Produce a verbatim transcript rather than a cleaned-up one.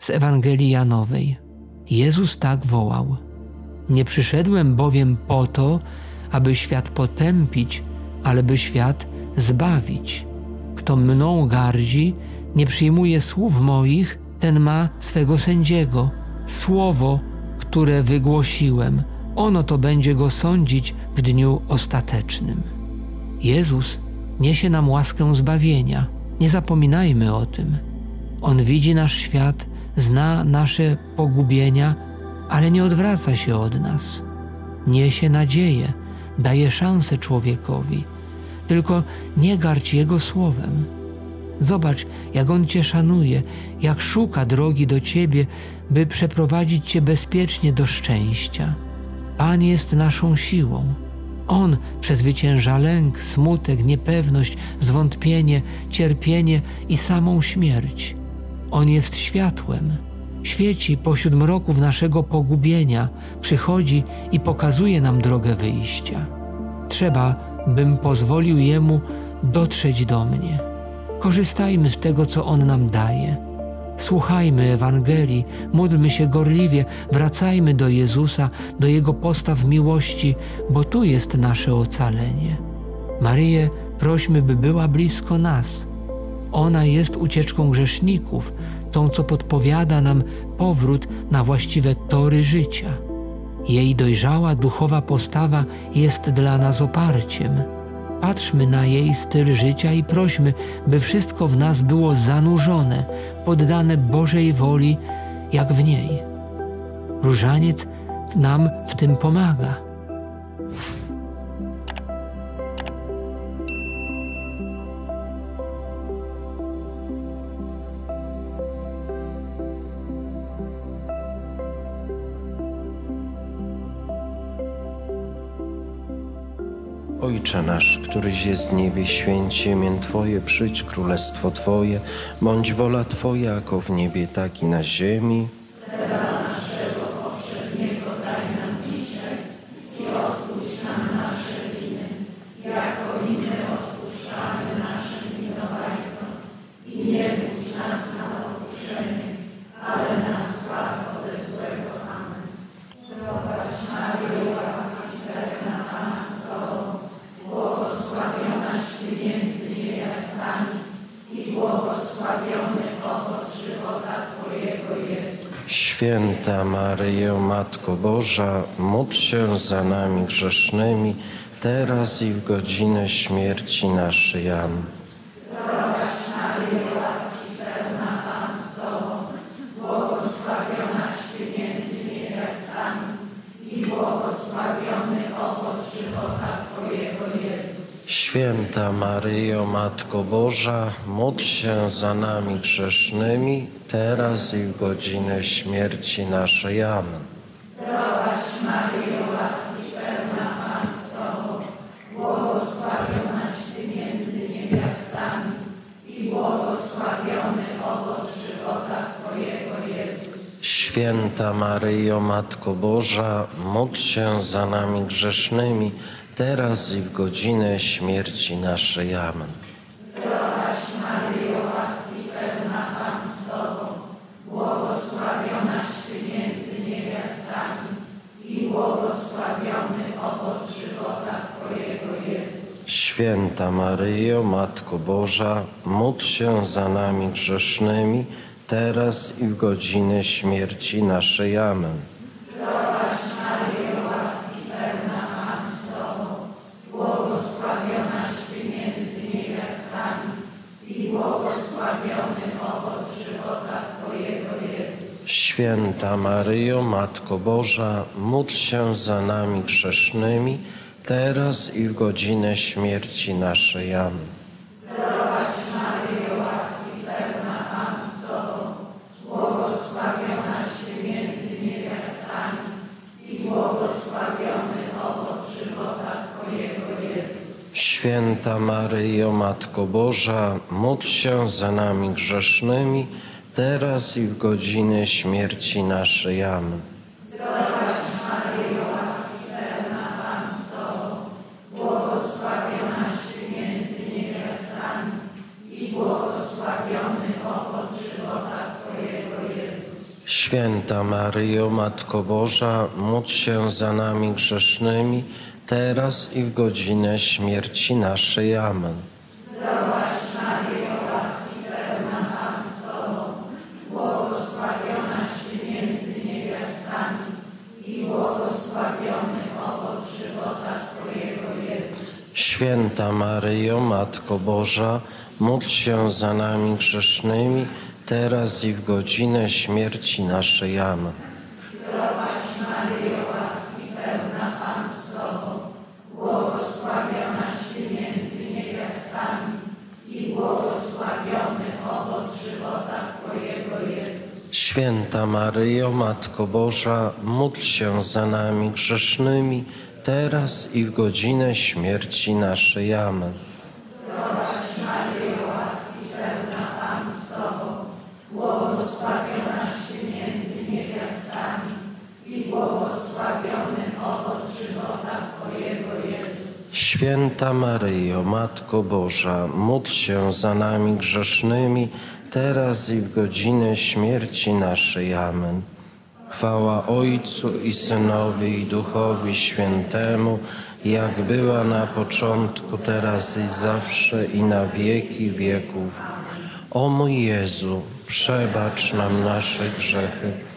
z Ewangelii Janowej. Jezus tak wołał: Nie przyszedłem bowiem po to, aby świat potępić, ale by świat zbawić. Kto mną gardzi, nie przyjmuje słów moich, ten ma swego sędziego. Słowo, które wygłosiłem, ono to będzie go sądzić w dniu ostatecznym. Jezus niesie nam łaskę zbawienia. Nie zapominajmy o tym. On widzi nasz świat, zna nasze pogubienia, ale nie odwraca się od nas. Niesie nadzieję, daje szansę człowiekowi. Tylko nie gardź Jego słowem. Zobacz, jak On Cię szanuje, jak szuka drogi do Ciebie, by przeprowadzić Cię bezpiecznie do szczęścia. Pan jest naszą siłą. On przezwycięża lęk, smutek, niepewność, zwątpienie, cierpienie i samą śmierć. On jest światłem. Świeci pośród mroków naszego pogubienia, przychodzi i pokazuje nam drogę wyjścia. Trzeba, bym pozwolił Jemu dotrzeć do mnie. Korzystajmy z tego, co On nam daje. Słuchajmy Ewangelii, módlmy się gorliwie, wracajmy do Jezusa, do Jego postaw miłości, bo tu jest nasze ocalenie. Maryję prośmy, by była blisko nas. Ona jest ucieczką grzeszników, tą, co podpowiada nam powrót na właściwe tory życia. Jej dojrzała duchowa postawa jest dla nas oparciem. Patrzmy na jej styl życia i prośmy, by wszystko w nas było zanurzone, poddane Bożej woli, jak w niej. Różaniec nam w tym pomaga. Ojcze nasz, któryś jest w niebie, święć się imię Twoje, przyjdź królestwo Twoje, bądź wola Twoja, jako w niebie, tak i na ziemi. Chleba naszego powszedniego daj nam dzisiaj i odpuść nam nasze winy, jako i my odpuszczamy naszym winowajcom. I nie budź nas na pokuszenie, ale nas zbaw ode złego. Amen. Zdrowaś Maryjo, łaski pełna, Pan z Tobą, błogosławionaś Ty między niewiastami i błogosławiony owoc żywota Twojego, Jezus. Święta Maryjo, Matko Boża, módl się za nami grzesznymi, teraz i w godzinę śmierci naszej. Amen. Zdrowaś Maryjo, łaski pełna, Pan z Tobą, błogosławionaś Ty między niewiastami i błogosławiony owoc żywota Twojego, Jezus. Święta Maryjo, Matko Boża, módl się za nami grzesznymi, teraz i w godzinę śmierci naszej. Amen. Zdrowaś Maryjo, łaski pełna, Pan z Tobą, błogosławionaś Ty między niewiastami i błogosławiony owoc żywota Twojego, Jezus. Święta Maryjo, Matko Boża, módl się za nami grzesznymi, teraz i w godzinę śmierci naszej. Amen. Zdrowaś Maryjo, łaski pełna, Pan z Tobą, błogosławionaś Ty między niewiastami i błogosławiony owoc żywota Twojego, Jezus. Święta Maryjo, Matko Boża, módl się za nami grzesznymi, teraz i w godzinę śmierci naszej. Amen. Zdrowaś Maryjo, łaski pełna, Pan z Tobą, błogosławionaś Ty między niewiastami i błogosławiony owoc żywota Twojego, Jezus. Święta Maryjo, Matko Boża, módl się za nami grzesznymi, teraz i w godzinę śmierci naszej. Amen. Zdrowaś Maryjo, łaski pełna, Pan z Tobą, błogosławionaś Ty między niewiastami i błogosławiony owoc żywota Twojego, Jezus. Święta Maryjo, Matko Boża, módl się za nami grzesznymi, teraz i w godzinę śmierci naszej. Amen. Zdrowaś Maryjo, łaski pełna, Pan z Tobą, błogosławionaś Ty między niewiastami i błogosławiony owoc żywota Twojego, Jezus. Święta Maryjo, Matko Boża, módl się za nami grzesznymi, teraz i w godzinę śmierci naszej. Amen. Zdrowaś Maryjo, łaski pełna, Pan z Tobą, błogosławionaś Ty między niewiastami i błogosławiony owoc żywota Twojego, Jezus. Święta Maryjo, Matko Boża, módl się za nami grzesznymi, teraz i w godzinę śmierci naszej. Amen. Zdrowaś Maryjo, łaski pełna, Pan z Tobą, błogosławionaś Ty między niewiastami i błogosławiony owoc żywota Twojego, Jezus. Święta Maryjo, Matko Boża, módl się za nami grzesznymi, teraz i w godzinę śmierci naszej. Amen. Zdrowaś Maryjo, łaski pełna, Pan z Tobą, błogosławionaś Ty między niewiastami i błogosławiony owoc żywota Twojego, Jezus. Święta Maryjo, Matko Boża, módl się za nami grzesznymi, teraz i w godzinę śmierci naszej. Amen. Chwała Ojcu i Synowi i Duchowi Świętemu, jak była na początku, teraz i zawsze, i na wieki wieków. O mój Jezu, przebacz nam nasze grzechy,